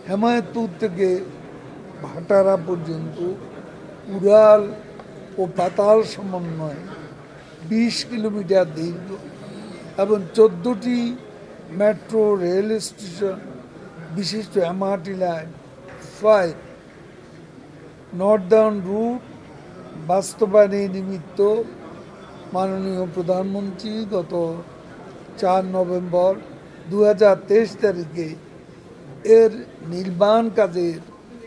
হেমায়তপুর থেকে ভাটারা পর্যন্ত উড়াল ও পাতাল সমন্বয়ে 20 কিলোমিটার দীর্ঘ এবং 14টি মেট্রো রেল স্টেশন বিশিষ্ট এমআরটি লাইন 5 নর্দার্ন রুট বাস্তবায়নের নিমিত্ত মাননীয় প্রধানমন্ত্রী গত 4 নভেম্বর 2023 তারিখে এর নির্মাণ কাজের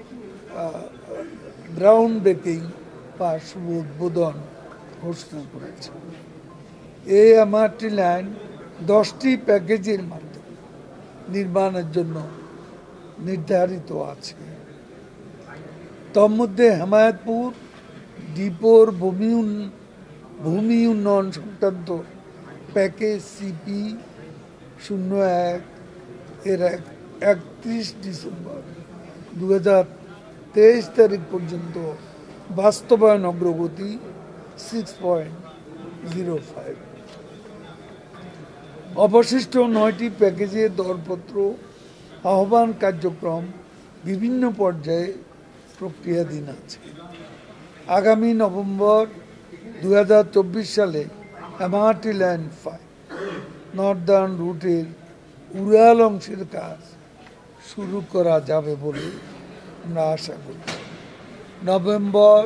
গ্রাউন্ড ব্রেকিং বা শুভ উদ্বোধন ঘোষণা করেছে। এই এমআরটি লাইন 10টি প্যাকেজের মাধ্যমে নির্মাণের জন্য নির্ধারিত আছে। তন্মধ্যে হেমায়তপুর ডিপোর ভূমি উন্নয়ন সংক্রান্ত প্যাকেজ সিপি 01 এর 31 ডিসেম্বর 2023 তারিখ পর্যন্ত বাস্তবায়ন অগ্রগতি 6.05। অবশিষ্ট 9টি প্যাকেজের দরপত্র আহ্বান কার্যক্রম বিভিন্ন পর্যায়ে প্রক্রিয়াধীন আছে। আগামী নভেম্বর 2024 সালে এমআরটি লাইন 5 নর্দার্ন রুটের উড়াল অংশের কাজ শুরু করা যাবে বলে আমরা আশা করছি। নভেম্বর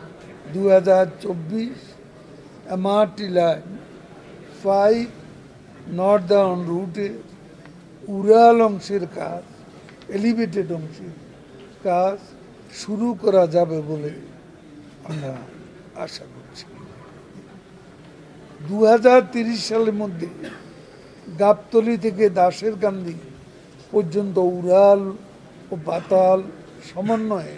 2024 এমআরটি লাইন 5 নর্দার্ন রুটের উড়াল অংশের কাজ এলিভেটেড অংশের কাজ শুরু করা যাবে বলে আমরা আশা করছি। 2030 সালের মধ্যে গাবতলী থেকে দাসের কান্দি পর্যন্ত উড়াল ও পাতাল সমন্বয়ে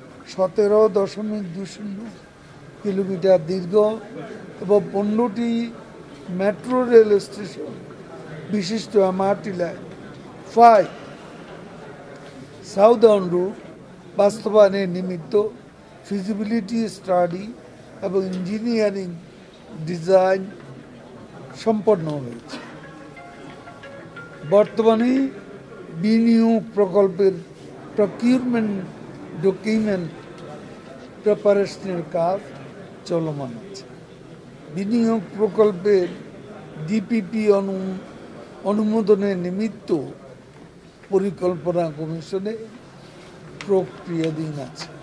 17.20 কিলোমিটার দীর্ঘ এবং 15টি মেট্রো রেল স্টেশন বিশিষ্ট এমআরটি লাইন 5 সাউদার্ন রুট বাস্তবায়নের নিমিত্ত ফিজিবিলিটি স্টাডি এবং ইঞ্জিনিয়ারিং ডিজাইন সম্পন্ন হয়েছে। বর্তমানে বিনিয়োগ প্রকল্পের প্রকিউরমেন্ট ডকুমেন্ট প্রিপারেশনের কাজ চলমান আছে। বিনিয়োগ প্রকল্পের ডিপিপি অনুমোদনের নিমিত্ত পরিকল্পনা কমিশনে প্রক্রিয়াধীন আছে।